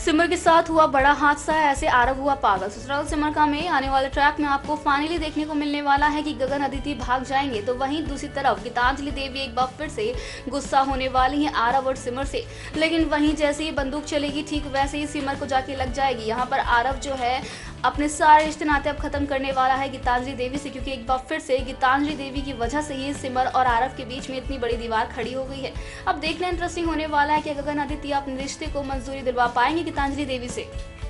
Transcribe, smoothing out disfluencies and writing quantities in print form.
सिमर के साथ हुआ बड़ा हादसा, ऐसे आरव हुआ पागल। ससुराल सिमर का में आने वाले ट्रैक में आपको फाइनली देखने को मिलने वाला है कि गगन अदिति भाग जाएंगे, तो वहीं दूसरी तरफ गीतांजलि देवी एक बार फिर से गुस्सा होने वाली हैं आरव और सिमर से। लेकिन वहीं जैसे ही बंदूक चलेगी ठीक वैसे ही सिमर को जाके लग जाएगी। यहाँ पर आरव जो है अपने सारे रिश्ते नाते अब खत्म करने वाला है गीतांजलि देवी से, क्योंकि एक बार फिर से गीतांजलि देवी की वजह से ही सिमर और आरव के बीच में इतनी बड़ी दीवार खड़ी हो गई है। अब देखना इंटरेस्टिंग होने वाला है कि गगन आदित्य अपने रिश्ते को मंजूरी दिलवा पाएंगे गीतांजलि देवी से।